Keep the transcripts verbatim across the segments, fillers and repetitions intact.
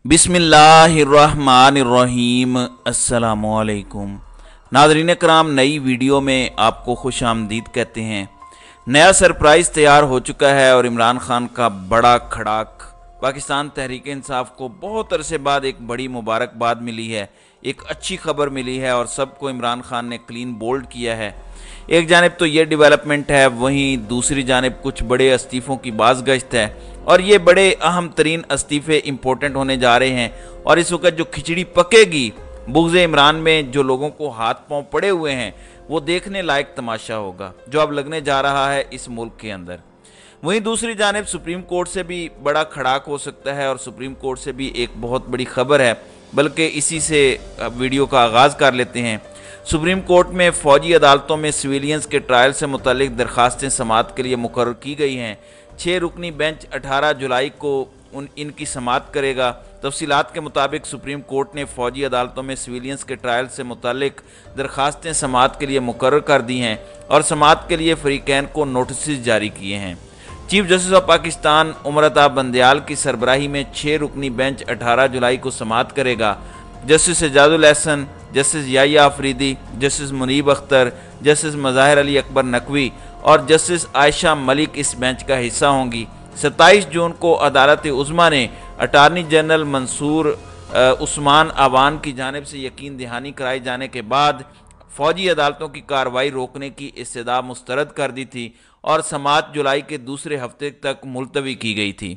बिस्मिल्लाहिर्रहमानिर्रहीम। अस्सलामुअलैकुम नाज़रीन कराम, नई वीडियो में आपको खुश आमदीद कहते हैं। नया सरप्राइज़ तैयार हो चुका है और इमरान खान का बड़ा खड़ाक पाकिस्तान तहरीक इंसाफ को बहुत अरसे बाद एक बड़ी मुबारकबाद मिली है, एक अच्छी खबर मिली है और सबको इमरान खान ने क्लीन बोल्ड किया है। एक जानिब तो ये डेवलपमेंट है, वहीं दूसरी जानिब कुछ बड़े इस्तीफ़ों की बाज़गश्त है और ये बड़े अहम तरीन इस्तीफ़े इम्पोर्टेंट होने जा रहे हैं। और इस वक्त जो खिचड़ी पकेगी बुग़्ज़ इमरान में, जो लोगों को हाथ पांव पड़े हुए हैं, वो देखने लायक तमाशा होगा जो अब लगने जा रहा है इस मुल्क के अंदर। वहीं दूसरी जानिब सुप्रीम कोर्ट से भी बड़ा खड़ाक हो सकता है और सुप्रीम कोर्ट से भी एक बहुत बड़ी खबर है, बल्कि इसी से वीडियो का आगाज़ कर लेते हैं। सुप्रीम कोर्ट में फ़ौजी अदालतों में सिविलियंस के ट्रायल से मुतालिक दरख्वास्तें समाअत के लिए मुकर्रर की गई हैं। छः रुकनी बेंच अठारह जुलाई को उन इनकी समाअत करेगा। तफसीलात के मुताबिक सुप्रीम कोर्ट ने फ़ौजी अदालतों में सिविलियंस के ट्रायल से मुतालिक दरख्वास्तें समाअत के लिए मुकर्रर कर दी हैं और समाअत के लिए फ़रीक़ैन को नोटिस जारी किए हैं। Chief justice of Pakistan Umar Ata Bandial की सरबराही में छः रुकनी बेंच अठारह जुलाई को समाअत करेगा। Justice Ijazul Ahsan, justice Yahya Afridi, justice Munib Akhtar, justice Mazahir Ali Akbar Naqvi और जस्टिस आयशा मलिक इस बेंच का हिस्सा होंगी। सत्ताईस जून को अदालत उज़्मा ने अटारनी जनरल मंसूर उस्मान आवान की जानिब से यकीन दहानी कराए जाने के बाद फ़ौजी अदालतों की कार्रवाई रोकने की इस्तदा मुस्तरद कर दी थी और समाअत जुलाई के दूसरे हफ्ते तक मुलतवी की गई थी।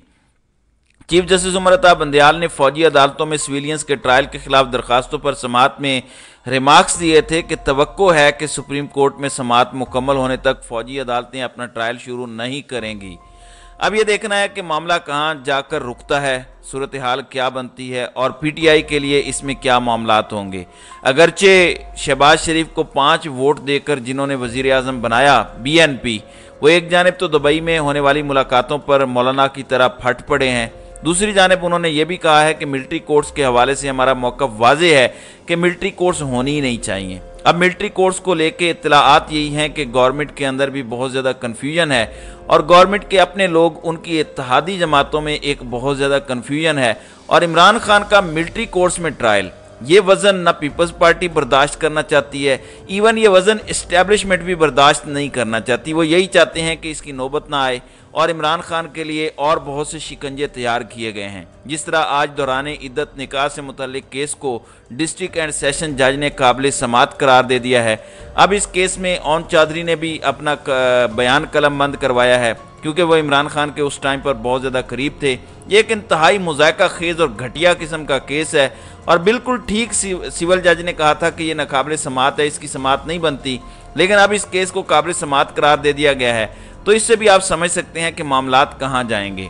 चीफ जस्टिस उमर अता बंदयाल ने फ़ौजी अदालतों में सिविलियंस के ट्रायल के खिलाफ दरख्वास्तों पर समाअत में रिमार्क्स दिए थे कि तवक्को है कि सुप्रीम कोर्ट में समाअत मुकम्मल होने तक फ़ौजी अदालतें अपना ट्रायल शुरू नहीं करेंगी। अब यह देखना है कि मामला कहाँ जाकर रुकता है, सूरत हाल क्या बनती है और पी टी आई के लिए इसमें क्या मामलात होंगे। अगरचे शहबाज शरीफ को पाँच वोट देकर जिन्होंने वज़ीर आज़म बनाया बी एन पी, वो एक जानिब तो दुबई में होने वाली मुलाकातों पर मौलाना की तरह फट पड़े हैं, दूसरी जानिब उन्होंने ये भी कहा है कि मिलिट्री कोर्ट्स के हवाले से हमारा मौक़िफ़ वाज़ेह है कि मिलिट्री कोर्ट्स होनी ही नहीं चाहिए। अब मिलिट्री कोर्ट्स को लेके इत्तलाआत यही हैं कि गवर्नमेंट के अंदर भी बहुत ज़्यादा कन्फ्यूजन है और गवर्नमेंट के अपने लोग, उनकी इत्तेहादी जमातों में एक बहुत ज़्यादा कन्फ्यूजन है। और इमरान खान का मिलिट्री कोर्ट्स में ट्रायल, ये वज़न ना पीपल्स पार्टी बर्दाश्त करना चाहती है, इवन ये वज़न इस्टेब्लिशमेंट भी बर्दाश्त नहीं करना चाहती। वो यही चाहते हैं कि इसकी नौबत ना आए और इमरान खान के लिए और बहुत से शिकंजे तैयार किए गए हैं। जिस तरह आज दौरान इद्दत निकाह से मुतल्लिक केस को डिस्ट्रिक्ट एंड सेशन जज ने काबिल समाअत करार दे दिया है। अब इस केस में ओन चौधरी ने भी अपना बयान कलम बंद करवाया है क्योंकि वो इमरान खान के उस टाइम पर बहुत ज़्यादा करीब थे। ये एक इंतहाई मुज़ायका खेज़ और घटिया किस्म का केस है और बिल्कुल ठीक सिविल जज ने कहा था कि ये नाकाबिल समाअत है, इसकी समाअत नहीं बनती, लेकिन अब इस केस को काबिल समाअत करार दे दिया गया है। तो इससे भी आप समझ सकते हैं कि मामलात कहाँ जाएंगे।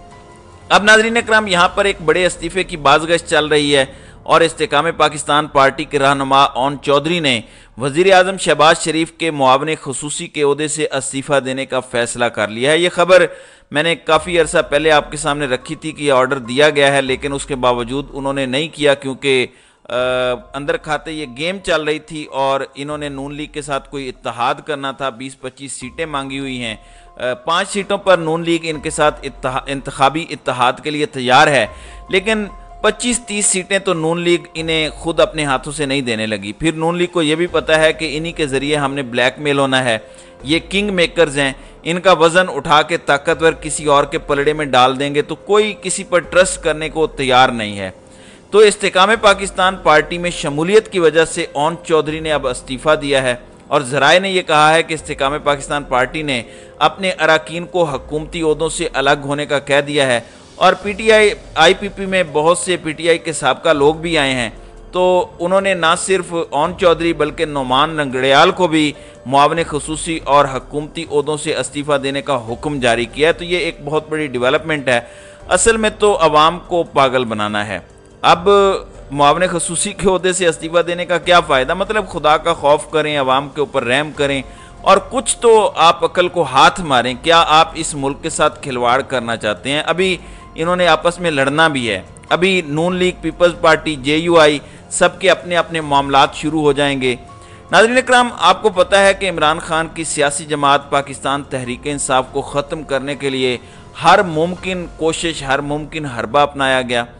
अब नाज़रीन कराम, यहाँ पर एक बड़े इस्तीफ़े की बाज़गश्त चल रही है और इस्तेकाम पाकिस्तान पार्टी के रहनुमा ओन चौधरी ने वज़ीर आज़म शहबाज शरीफ के मुआविन ख़ुसूसी के ओहदे से इस्तीफ़ा देने का फ़ैसला कर लिया है। ये खबर मैंने काफ़ी अर्सा पहले आपके सामने रखी थी कि यह ऑर्डर दिया गया है, लेकिन उसके बावजूद उन्होंने नहीं किया क्योंकि अंदर खाते ये गेम चल रही थी और इन्होंने नून लीग के साथ कोई इत्तेहाद करना था। बीस पच्चीस सीटें मांगी हुई हैं, पाँच सीटों पर नून लीग इनके साथ इंतखाबी इत्तेहाद के लिए तैयार है, लेकिन पच्चीस तीस सीटें तो नून लीग इन्हें खुद अपने हाथों से नहीं देने लगी। फिर नून लीग को यह भी पता है कि इन्हीं के ज़रिए हमने ब्लैकमेल होना है, ये किंग मेकर्स हैं, इनका वज़न उठा के ताकतवर किसी और के पलड़े में डाल देंगे तो कोई किसी पर ट्रस्ट करने को तैयार नहीं है। तो इस्तेकाम पाकिस्तान पार्टी में शमूलियत की वजह से ओन चौधरी ने अब इस्तीफ़ा दिया है और ज़राए ने यह कहा है कि इस्तेकाम पाकिस्तान पार्टी ने अपने अरकान को हुकूमती ओहदों से अलग होने का कह दिया है और पी टी आई आई पी पी में बहुत से पी टी आई के साबका लोग भी आए हैं। तो उन्होंने ना सिर्फ ओन चौधरी बल्कि नोमान रंगड़ियाल को भी मुआविन ख़ुसूसी और हुकूमती ओहदों से इस्तीफ़ा देने का हुक्म जारी किया है। तो ये एक बहुत बड़ी डेवलपमेंट है। असल में तो अवाम को पागल बनाना है। अब मुआविन ख़ुसूसी के ओहदे से इस्तीफ़ा देने का क्या फ़ायदा, मतलब खुदा का खौफ करें, अवाम के ऊपर रहम करें और कुछ तो आप अकल को हाथ मारें। क्या आप इस मुल्क के साथ खिलवाड़ करना चाहते हैं? अभी इन्होंने आपस में लड़ना भी है। अभी नून लीग, पीपल्स पार्टी, जे यू आई सबके अपने अपने मामलात शुरू हो जाएंगे। नाज़रीन कराम, आपको पता है कि इमरान खान की सियासी जमात पाकिस्तान तहरीक इंसाफ को ख़त्म करने के लिए हर मुमकिन कोशिश, हर मुमकिन हरबा अपनाया गया।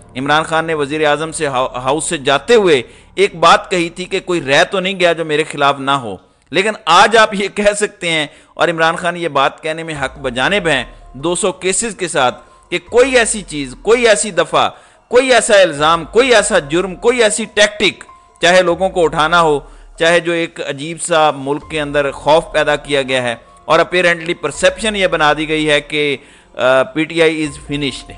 عمران خان نے وزیر اعظم سے ہاؤس سے جاتے ہوئے ایک بات کہی تھی کہ کوئی رہ تو نہیں گیا جو میرے خلاف نہ ہو، لیکن آج آپ یہ کہہ سکتے ہیں اور عمران خان یہ بات کہنے میں حق بجانب ہیں دو سو کیسز کے ساتھ کہ کوئی ایسی چیز، کوئی ایسی دفعہ، کوئی ایسا الزام، کوئی ایسا جرم، کوئی ایسی ٹیکٹک، چاہے لوگوں کو اٹھانا ہو، چاہے جو ایک عجیب سا ملک کے اندر خوف پیدا کیا گیا ہے اور اپیرنٹلی پرسیپشن یہ بنا دی گئی ہے کہ پی ٹی آئی از فنشڈ،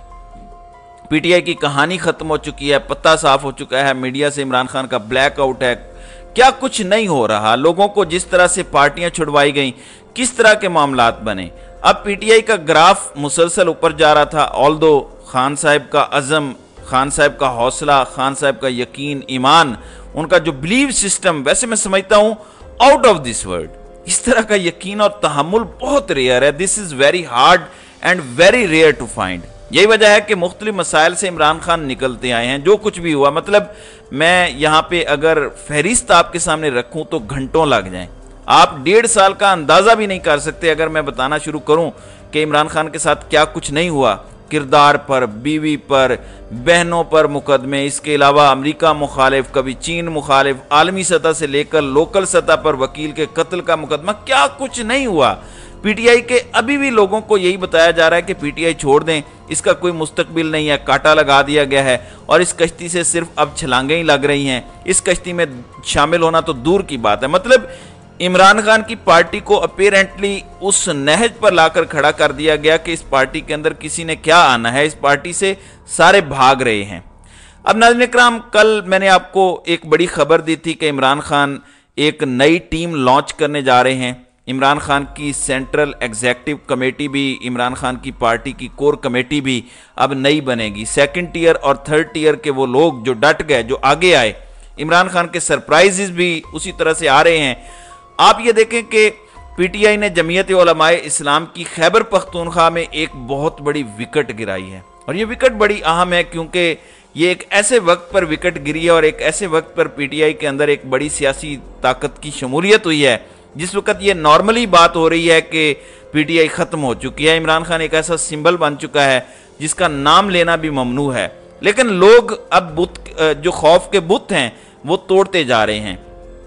پی ٹی آئی کی کہانی ختم ہو چکی ہے، پتہ صاف ہو چکا ہے، میڈیا سے عمران خان کا بلیک آؤٹ ہے، کیا کچھ نہیں ہو رہا، لوگوں کو جس طرح سے پارٹیاں چھڑوائی گئیں، کس طرح کے معاملات بنے۔ اب پی ٹی آئی کا گراف مسلسل اوپر جا رہا تھا، آلدو خان صاحب کا عزم، خان صاحب کا حوصلہ، خان صاحب کا یقین، ایمان، ان کا جو بلیو سسٹم، ویسے میں سمجھتا ہوں آؤٹ آف دس ورلڈ، اس طرح کا یقین اور تحمل بہت ریئر ہے، this is very hard and very rare to find. یہی وجہ ہے کہ مختلف مسائل سے عمران خان نکلتے آئے ہیں، جو کچھ بھی ہوا، مطلب میں یہاں پہ اگر فہرست آپ کے سامنے رکھوں تو گھنٹوں لگ جائیں، آپ ڈیڑھ سال کا اندازہ بھی نہیں کر سکتے اگر میں بتانا شروع کروں کہ عمران خان کے ساتھ کیا کچھ نہیں ہوا، کردار پر، بیوی پر، بہنوں پر مقدمے، اس کے علاوہ امریکہ مخالف، کبھی چین مخالف، عالمی سطح سے لے کر لوکل سطح پر وکیل کے قتل کا مقدمہ، کیا کچھ نہیں ہوا۔ پی ٹی آئی کے ابھی بھی لوگوں کو یہی بتایا جا رہا ہے کہ پی ٹی آئی چھوڑ دیں، اس کا کوئی مستقبل نہیں ہے، کاٹا لگا دیا گیا ہے اور اس کشتی سے صرف اب چھلانگیں ہی لگ رہی ہیں، اس کشتی میں شامل ہونا تو دور کی بات ہے۔ مطلب عمران خان کی پارٹی کو اپیرنٹلی اس نہج پر لا کر کھڑا کر دیا گیا کہ اس پارٹی کے اندر کسی نے کیا آنا ہے، اس پارٹی سے سارے بھاگ رہے ہیں۔ اب ناظرین اکرام، کل میں نے آپ کو ایک بڑی خبر دی تھی کہ عمران خان ایک نئی ٹیم لانچ کرنے جا رہے ہیں، عمران خان کی سینٹرل ایگزیکٹو کمیٹی بھی، عمران خان کی پارٹی کی کور کمیٹی بھی اب نئی بنے گی، سیکنڈ ٹیئر اور تھرڈ ٹیئر کے وہ لوگ جو ڈٹ گئے، جو آگے آئے، عمران خان کے سرپرائزز بھی اسی طرح سے آ رہے ہیں۔ آپ یہ دیکھیں کہ پی ٹی آئی نے جمعیت علماء اسلام کی خیبر پختونخوا میں ایک بہت بڑی وکٹ گرائی ہے، اور یہ وکٹ بڑی اہم ہے کیونکہ یہ ایک ایسے وقت پر وکٹ گری ہے اور ایک ایسے وقت پر پی ٹی آئی کے اندر ایک بڑی سیاسی طاقت کی شمولیت ہوئی ہے، جس وقت یہ نارملی بات ہو رہی ہے کہ پی ٹی آئی ختم ہو چکی ہے، عمران خان ایک ایسا سمبل بن چکا ہے جس کا نام لینا بھی ممنوع ہے، لیکن لوگ اب بت جو خوف کے بت ہیں وہ توڑتے جا رہے ہیں۔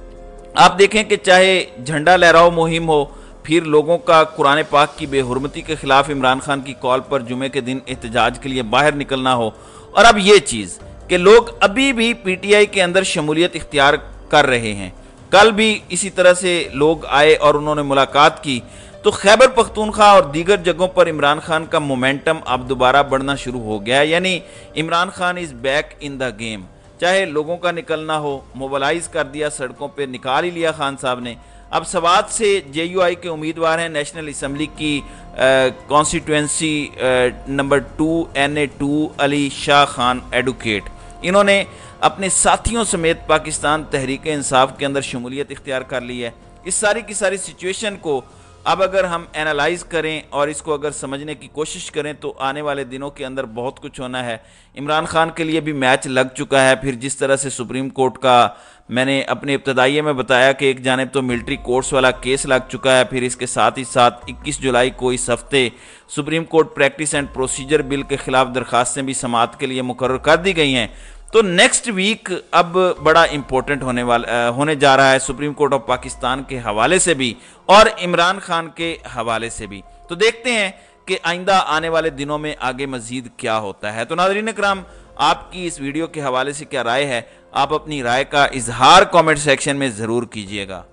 آپ دیکھیں کہ چاہے جھنڈا لہراؤ مہم ہو، پھر لوگوں کا قرآن پاک کی بے حرمتی کے خلاف عمران خان کی کال پر جمعے کے دن احتجاج کے لیے باہر نکلنا ہو، اور اب یہ چیز کہ لوگ ابھی بھی پی ٹی آئی کے اندر شمولیت اختیار کر رہے ہیں۔ کل بھی اسی طرح سے لوگ آئے اور انہوں نے ملاقات کی، تو خیبر پختونخوا اور دیگر جگہوں پر عمران خان کا مومنٹم اب دوبارہ بڑھنا شروع ہو گیا ہے، یعنی Imran Khan is back in the game. چاہے لوگوں کا نکلنا ہو، موبلائز کر دیا، سڑکوں پہ نکال ہی لیا خان صاحب نے۔ اب سوات سے جے یو آئی کے امیدوار ہیں نیشنل اسمبلی کی constituency number two N A two Ali Shah Khan advocate, انہوں نے اپنے ساتھیوں سمیت پاکستان تحریک انصاف کے اندر شمولیت اختیار کر لی ہے۔ اس ساری کی ساری سچویشن کو اب اگر ہم اینالائز کریں اور اس کو اگر سمجھنے کی کوشش کریں تو آنے والے دنوں کے اندر بہت کچھ ہونا ہے۔ عمران خان کے لیے بھی میچ لگ چکا ہے، پھر جس طرح سے سپریم کورٹ کا میں نے اپنے ابتدائیے میں بتایا کہ ایک جانب تو ملٹری کورٹس والا کیس لگ چکا ہے، پھر اس کے ساتھ ہی ساتھ اکیس جولائی کو اس ہفتے supreme court practice and procedure bill کے خلاف درخواستیں بھی سماعت کے لیے مقرر کر دی گئی ہیں۔ تو نیکسٹ ویک اب بڑا امپورٹنٹ ہونے والا ہونے جا رہا ہے سپریم کورٹ آف پاکستان کے حوالے سے بھی اور عمران خان کے حوالے سے بھی۔ تو دیکھتے ہیں کہ آئندہ آنے والے دنوں میں آگے مزید کیا ہوتا ہے۔ تو ناظرین اکرام، آپ کی اس ویڈیو کے حوالے سے کیا رائے ہے؟ آپ اپنی رائے کا اظہار کامنٹ سیکشن میں ضرور کیجئے گا۔